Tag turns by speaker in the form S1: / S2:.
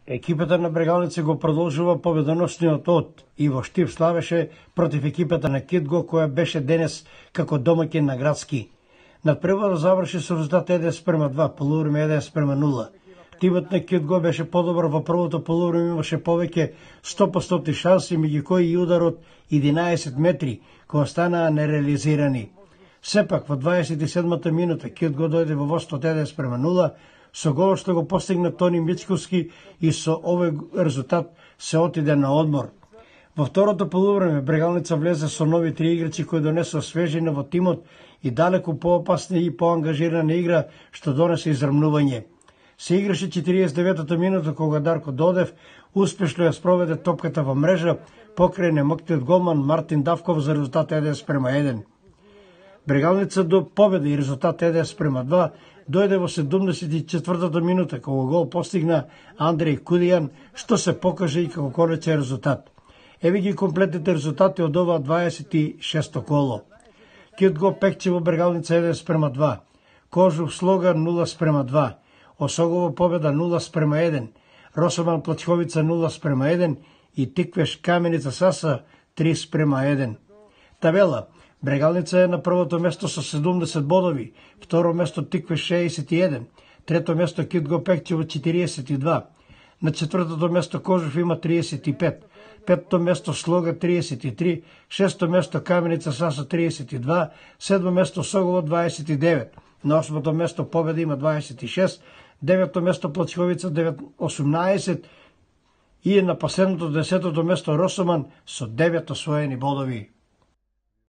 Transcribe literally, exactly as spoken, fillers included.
S1: Екипата на Брегалница го продолжува победоносниот од и во Штип славеше против екипата на Китго, која беше денес како домаќин на градски. Надпреварот заврши со резултат еден спрема два, полувреме еден спрема нула. Тимот на Китго беше подобар во првото полувреме, имаше повеќе сто по сто шанси, меѓу кои и ударот единаесет метри, кои останаа нереализирани. Сепак во дваесет и седмата минута Китго дојде во водство еден спрема нула, со гол што го постигна Тони Мицковски и со овој резултат се отиде на одмор. Во второто полувреме Брегалница влезе со нови три играчи кои донесоа свежина во тимот и далеку поопасна и поангажирана игра што донесе израмнување. Се играше четириесет и деветата минута кога Дарко Додев успешно ја спроведе топката во мрежа покрај немоктиот голман Мартин Давков за резултат еден спрема еден. Брегалница до победа и резултат еден спрема два дојде во седумдесет и четвртата минута кога гол постигна Андреј Кудијан, што се покаже и како конечен резултат. Еве ги комплетните резултати од ова дваесет и шесто коло. Китго Пекчево Брегалница еден спрема два, Кожух Слога нула спрема два, Осогово Победа нула спрема еден, Росоман Плачковица нула спрема еден и Тиквеш Каменица Саса три спрема еден. Табела: Брегалница е на првото место со седумдесет бодови, второ место Тиквеш шеесет и еден, трето место Китго Пекчево четириесет и два, на четвртото место Кожух има триесет и пет, петто место Слога триесет и три, шесто место Каменица Саса триесет и два, седмо место Согово дваесет и девет, на осмото место Победа има дваесет и шест, девето место Плачковица осумнаесет и на последното десетото место Росоман со девет освоени бодови.